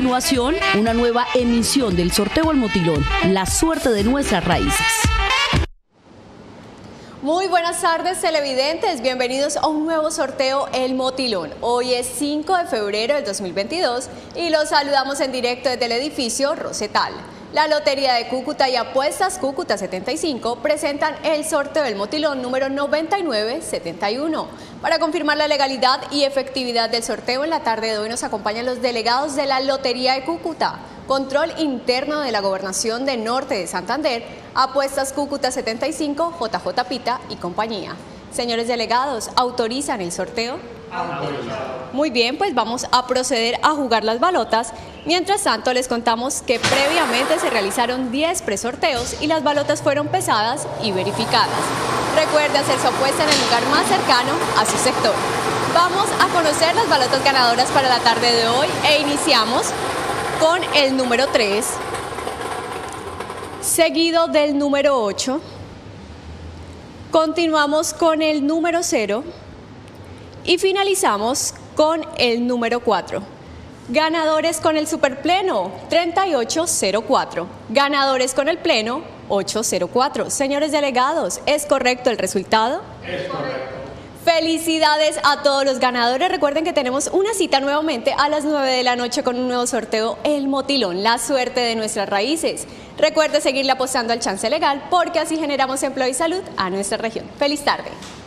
continuación, una nueva emisión del sorteo El Motilón, la suerte de nuestras raíces. Muy buenas tardes, televidentes, bienvenidos a un nuevo sorteo El Motilón. Hoy es 5 de febrero del 2022 y los saludamos en directo desde el edificio Rosetal. La Lotería de Cúcuta y Apuestas Cúcuta 75 presentan el sorteo del Motilón número 9971. Para confirmar la legalidad y efectividad del sorteo, en la tarde de hoy nos acompañan los delegados de la Lotería de Cúcuta, Control Interno de la Gobernación de Norte de Santander, Apuestas Cúcuta 75, JJ Pita y compañía. Señores delegados, ¿autorizan el sorteo? Autorizado. Muy bien, pues vamos a proceder a jugar las balotas. Mientras tanto, les contamos que previamente se realizaron 10 presorteos y las balotas fueron pesadas y verificadas. Recuerde hacer su apuesta en el lugar más cercano a su sector. Vamos a conocer las balotas ganadoras para la tarde de hoy e iniciamos con el número 3, seguido del número 8. Continuamos con el número 0 y finalizamos con el número 4. Ganadores con el superpleno, 3804. Ganadores con el pleno, 804. Señores delegados, ¿es correcto el resultado? Es correcto. Felicidades a todos los ganadores. Recuerden que tenemos una cita nuevamente a las 9 de la noche con un nuevo sorteo El Motilón, la suerte de nuestras raíces. Recuerde seguirle apostando al chance legal porque así generamos empleo y salud a nuestra región. Feliz tarde.